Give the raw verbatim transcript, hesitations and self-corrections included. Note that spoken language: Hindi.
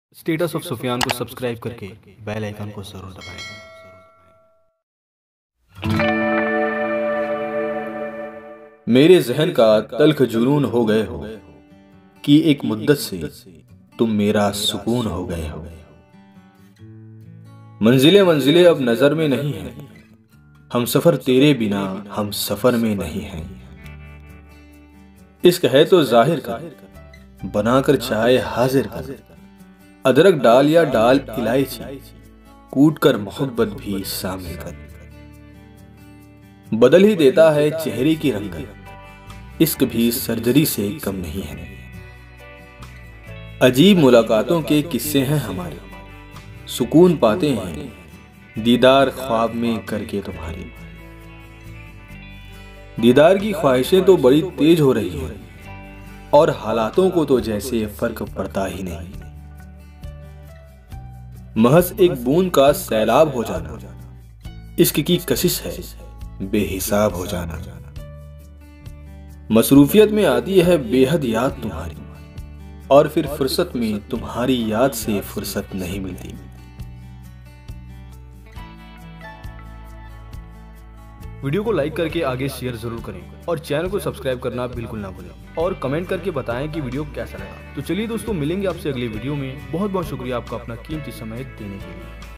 स्टेटस ऑफ सुफियान को सब्सक्राइब करके बेल आइकन को जरूर दबाएं। मेरे जहन का तल्ख जुनून हो गए हो कि एक मुद्दत से तुम मेरा सुकून हो गए हो। मंजिले मंजिले अब नजर में नहीं है, हम सफर तेरे बिना हम सफर में नहीं हैं। इश्क है तो जाहिर कर, बनाकर चाहे हाजिर कर, अदरक डाल या डाल इलायची, कूट कर मोहब्बत भी शामिल कर। बदल ही देता है चेहरे की रंगत, इश्क भी सर्जरी से कम नहीं है। अजीब मुलाकातों के किस्से हैं हमारे, सुकून पाते हैं दीदार ख्वाब में करके तुम्हारे। दीदार की ख्वाहिशें तो बड़ी तेज हो रही हैं और हालातों को तो जैसे फर्क पड़ता ही नहीं। महज एक बूंद का सैलाब हो जाना, इश्क की कशिश है बेहिसाब हो जाना। मसरूफियत में आती है बेहद याद तुम्हारी, और फिर फुर्सत में तुम्हारी याद से फुर्सत नहीं मिलती। वीडियो को लाइक करके आगे शेयर जरूर करें और चैनल को सब्सक्राइब करना बिल्कुल ना भूलें और कमेंट करके बताएं कि वीडियो कैसा लगा। तो चलिए दोस्तों, मिलेंगे आपसे अगले वीडियो में। बहुत बहुत शुक्रिया आपका अपना कीमती समय देने के लिए।